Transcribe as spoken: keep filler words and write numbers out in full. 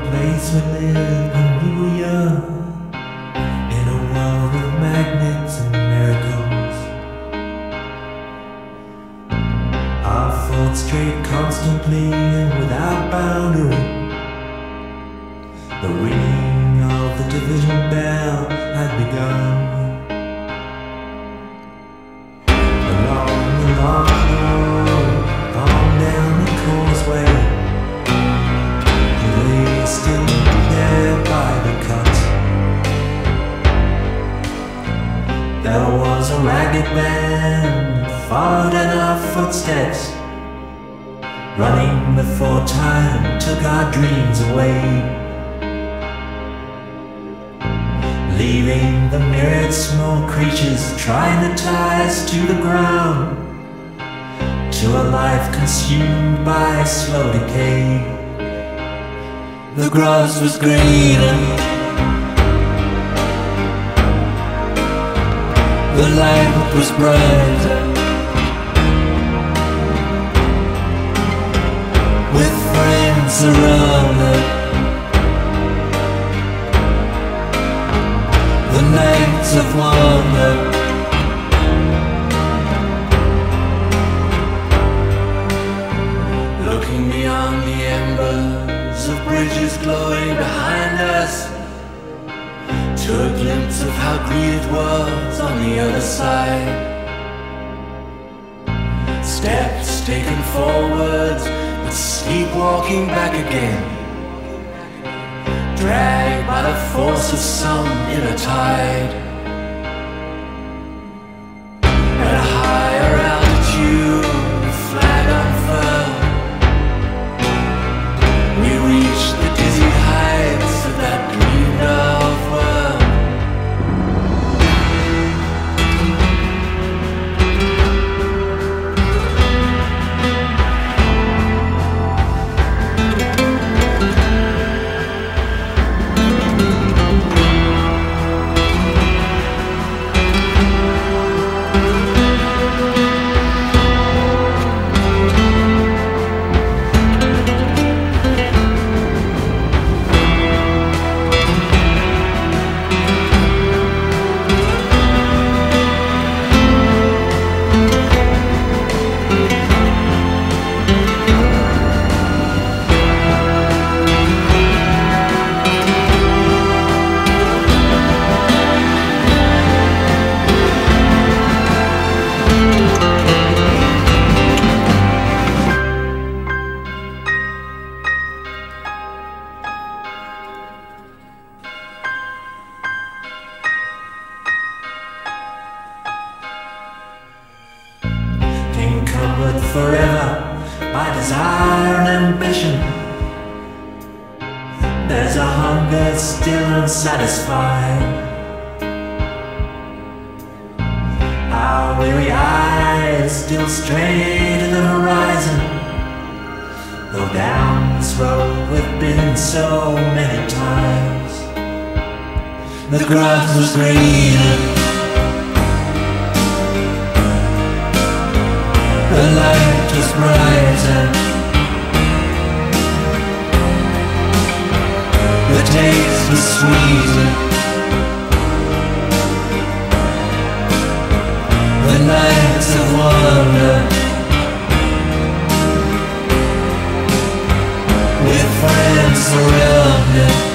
place we lived when we were young, in a world of magnets and miracles. Our thoughts strayed constantly and without boundary. The ringing of the division bell had begun. Along the long road, on down the causeway, they still there by the cut. There was a ragged band that followed in our footsteps, running before time took our dreams away, leaving the myriad small creatures trying to tie us to the ground, to a life consumed by slow decay. The grass was greener, the lamp was brighter, with friends around her. The nights of wonder, looking beyond the embers of bridges glowing behind us, to a glimpse of how green it was on the other side. Steps taken forwards, but sleepwalking back again, dragged by the force of some inner tide. At a higher altitude, the flag unfurled, we reached the dizzy heights of that dreamed of world. Encumbered forever by desire and ambition, there's a hunger still unsatisfied. Our weary eyes still stray to the horizon, though down this road we've been so many times. The grass was greener, the light was brighter, the taste was sweeter, the nights of wonder, with friends around it.